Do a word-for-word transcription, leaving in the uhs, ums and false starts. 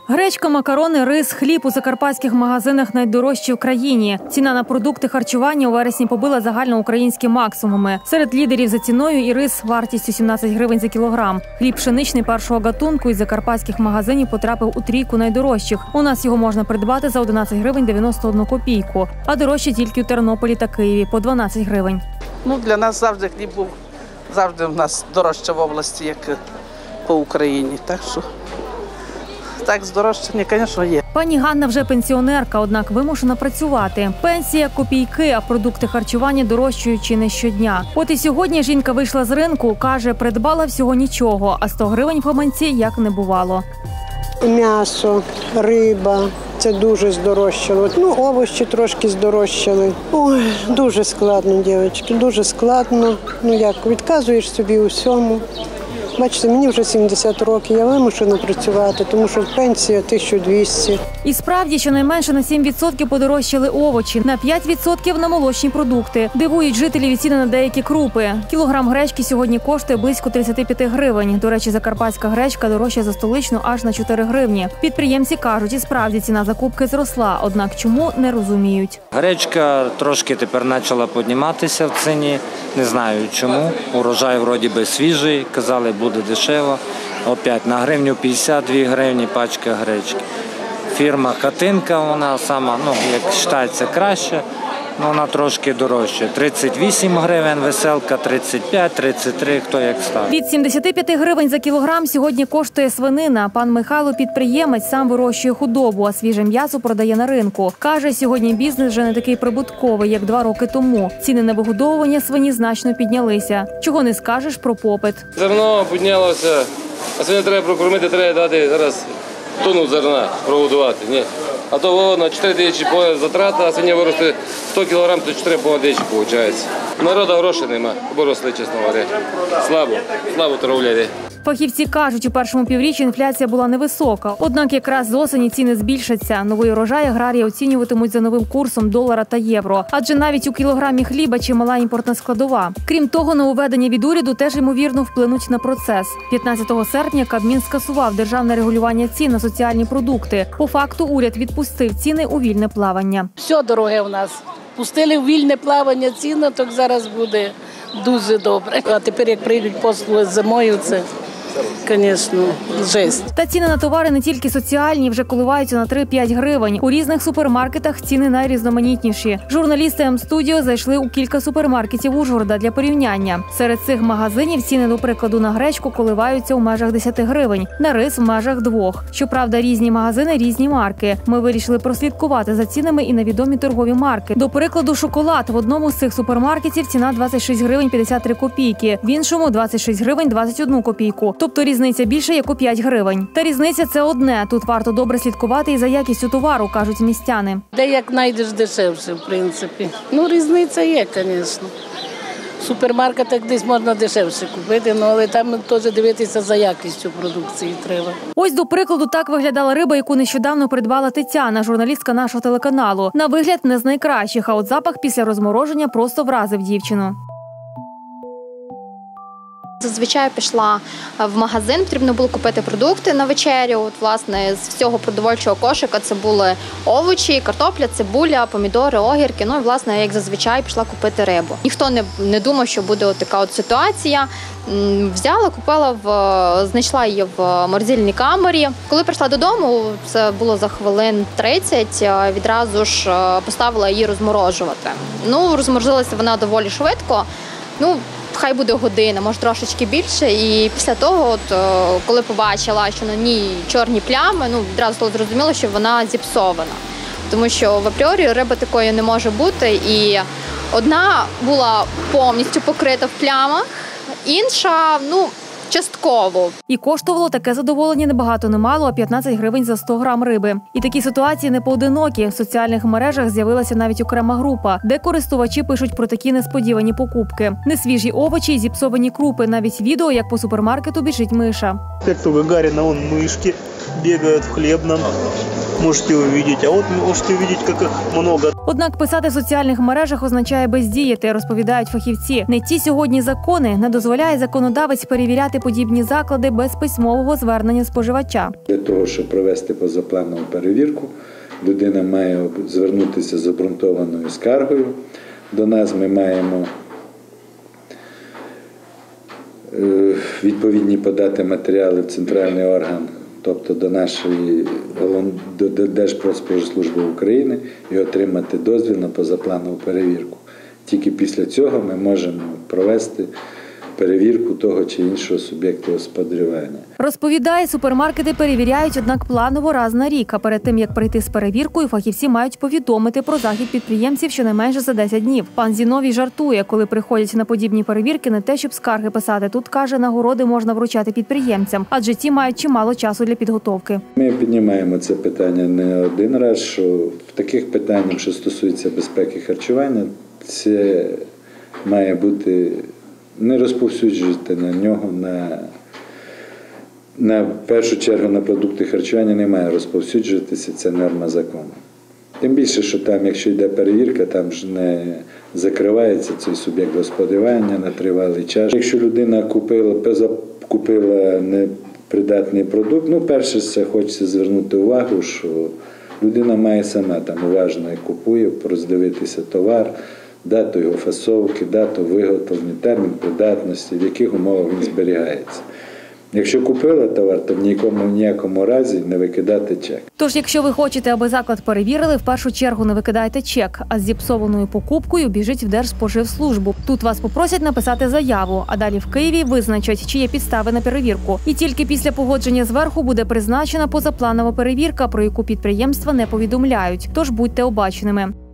Гречка, макарони, рис, хліб у закарпатських магазинах найдорожчі в країні. Ціна на продукти харчування у вересні побила загальноукраїнські максимуми. Серед лідерів за ціною і рис вартістю сімнадцять гривень за кілограм. Хліб пшеничний першого гатунку із закарпатських магазинів потрапив у трійку найдорожчих. У нас його можна придбати за одинадцять гривень дев'яносто одну копійку, а дорожче тільки у Тернополі та Києві – по дванадцять гривень. Ну, для нас завжди хліб був, завжди в нас дорожче в області, як по Україні. Так що так, здорожчання, звісно, є. Пані Ганна вже пенсіонерка, однак вимушена працювати. Пенсія – копійки, а продукти харчування дорожчають чи не щодня. От і сьогодні жінка вийшла з ринку, каже, придбала всього нічого, а сто гривень в гаманці як не бувало. М'ясо, риба – це дуже здорожчало. Ну, овочі трошки здорожчали. Ой, дуже складно, дівчатки, дуже складно. Ну як, відказуєш собі у всьому. Бачите, мені вже сімдесят років, я вимушена працювати, тому що пенсія тисяча двісті. І справді, щонайменше на сім відсотків подорожчали овочі, на п'ять відсотків на молочні продукти. Дивують жителів і ціни на деякі крупи. Кілограм гречки сьогодні коштує близько тридцять п'ять гривень. До речі, закарпатська гречка дорожча за столичну аж на чотири гривні. Підприємці кажуть, і справді ціна закупки зросла, однак чому – не розуміють. Гречка трошки тепер почала підніматися в ціні, не знаю чому. Урожай вроді би свіжий, казали, буде дешево. Опять на гривню п'ятдесят дві гривні пачка гречки. Фірма Хатинка, вона сама, ну, як вважається, краще, але вона трошки дорожча. тридцять вісім гривень, веселка тридцять п'ять, тридцять три, хто як ставить. Від сімдесят п'ять гривень за кілограм сьогодні коштує свинина. Пан Михайло – підприємець, сам вирощує худобу, а свіже м'ясо продає на ринку. Каже, сьогодні бізнес вже не такий прибутковий, як два роки тому. Ціни на вигодовування свині значно піднялися. Чого не скажеш про попит. Зерно піднялося, а свині треба прокормити, треба дати зараз тонну зерна прогодувати. Ні. А то на чотири тисячі затрата, а свиня виросте сто кілограм, то чотири тисячі виходить. Народу грошей нема, виросли, чесно говоря. Слабо, слабо торговля йде. Фахівці кажуть, у першому півріччі інфляція була невисока. Однак якраз з осені ціни збільшаться. Новий урожай аграрії оцінюватимуть за новим курсом долара та євро. Адже навіть у кілограмі хліба чимала імпортна складова. Крім того, нововведення від уряду теж, ймовірно, вплинуть на процес. п'ятнадцятого серпня Кабмін скасував державне регулювання цін на соціальні продукти. По факту уряд відпустив ціни у вільне плавання. Все дороге у нас. Пустили в вільне плавання ціни, то зараз буде дуже добре. А тепер, як прийдуть послуги зимою, це... Звісно, жесть. Та ціни на товари не тільки соціальні, вже коливаються на три-п'ять гривень. У різних супермаркетах ціни найрізноманітніші. Журналісти М-студіо зайшли у кілька супермаркетів Ужгорода для порівняння. Серед цих магазинів ціни, до прикладу, на гречку коливаються у межах десяти гривень, на рис – в межах двох. Щоправда, різні магазини – різні марки. Ми вирішили прослідкувати за цінами і на відомі торгові марки. До прикладу, шоколад. В одному з цих супермаркетів ціна двадцять шість гривень п'ятдесят три копійки, в іншому – двадцять шість гривень двадцять одну копійку. Тобто різниця більше, як у п'ять гривень. Та різниця – це одне. Тут варто добре слідкувати і за якістю товару, кажуть містяни. Де як знайдеш дешевше, в принципі. Ну, різниця є, звісно. В супермаркетах десь можна дешевше купити, але там теж дивитися за якістю продукції треба. Ось, до прикладу, так виглядала риба, яку нещодавно придбала Тетяна, журналістка нашого телеканалу. На вигляд не з найкращих, а от запах після розмороження просто вразив дівчину. Зазвичай пішла в магазин, потрібно було купити продукти на вечерю. От, власне, з всього продовольчого кошика це були овочі, картопля, цибуля, помідори, огірки. Ну і, власне, як зазвичай, пішла купити рибу. Ніхто не, не думав, що буде от така от ситуація. Взяла, купила, в, знайшла її в морозильній камері. Коли прийшла додому, це було за хвилин тридцять, відразу ж поставила її розморожувати. Ну, розморозилася вона доволі швидко. Ну, хай буде година, може трошечки більше. І після того, от, коли побачила, що на ній чорні плями, ну, відразу зрозуміло, що вона зіпсована. Тому що в апріорі риба такої не може бути. І одна була повністю покрита в плямах, інша, ну, частково. І коштувало таке задоволення не багато не мало, а п'ятнадцять гривень за сто грам риби. І такі ситуації не поодинокі. В соціальних мережах з'явилася навіть окрема група, де користувачі пишуть про такі несподівані покупки. Несвіжі овочі і зіпсовані крупи. Навіть відео, як по супермаркету біжить миша. Как-то Гагарина, вон мышки бегают в хлебном. можете увидеть. А вот можете увидеть, как их много. Однак писати в соціальних мережах означає бездіяти, розповідають фахівці. Не ті сьогодні закони, не дозволяє законодавець перевіряти подібні заклади без письмового звернення споживача. Для того, щоб провести позапланову перевірку, людина має звернутися з обґрунтованою скаргою. До нас ми маємо відповідні подати матеріали в центральний орган, тобто до нашої до Держпродспоживслужби України, і отримати дозвіл на позапланову перевірку. Тільки після цього ми можемо провести перевірку того чи іншого суб'єкту господарювання. Розповідає, супермаркети перевіряють, однак планово раз на рік. А перед тим, як прийти з перевіркою, фахівці мають повідомити про захід підприємців щонайменше за десять днів. Пан Зіновій жартує, коли приходять на подібні перевірки, не те, щоб скарги писати. Тут, каже, нагороди можна вручати підприємцям, адже ті мають чимало часу для підготовки. Ми піднімаємо це питання не один раз, що в таких питаннях, що стосується безпеки харчування, це має бути не розповсюджувати на нього, на, на першу чергу на продукти харчування не має розповсюджуватися, це норма закону. Тим більше, що там, якщо йде перевірка, там ж не закривається цей суб'єкт господарювання на тривалий час. Якщо людина купила, купила непридатний продукт, ну, перше, це хочеться звернути увагу, що людина має сама там уважно і купує, роздивитися товар, дату його фасовки, дату виготовлення, термін придатності, в яких умовах він зберігається. Якщо купила товар, то в ніякому, в ніякому разі не викидати чек. Тож, якщо ви хочете, аби заклад перевірили, в першу чергу не викидайте чек, а з зіпсованою покупкою біжіть в Держспоживслужбу. Тут вас попросять написати заяву, а далі в Києві визначать, чи є підстави на перевірку. І тільки після погодження зверху буде призначена позапланова перевірка, про яку підприємства не повідомляють. Тож будьте обачними.